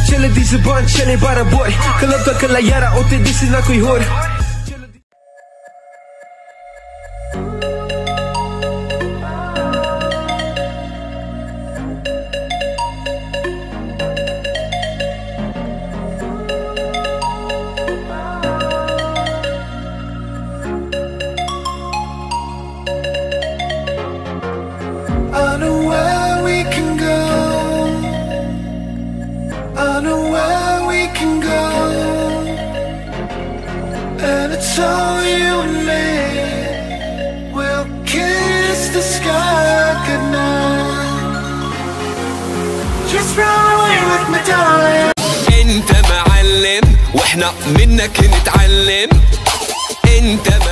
Chille di zuban, chille bara boy. Kalab ka kalayara, ote disi na koi hor. I know where we can go. I know where we can go. And it's all you and me. We'll kiss the sky goodnight. Just run away with me, darling. انت معلم واحنا منك نتعلم. انت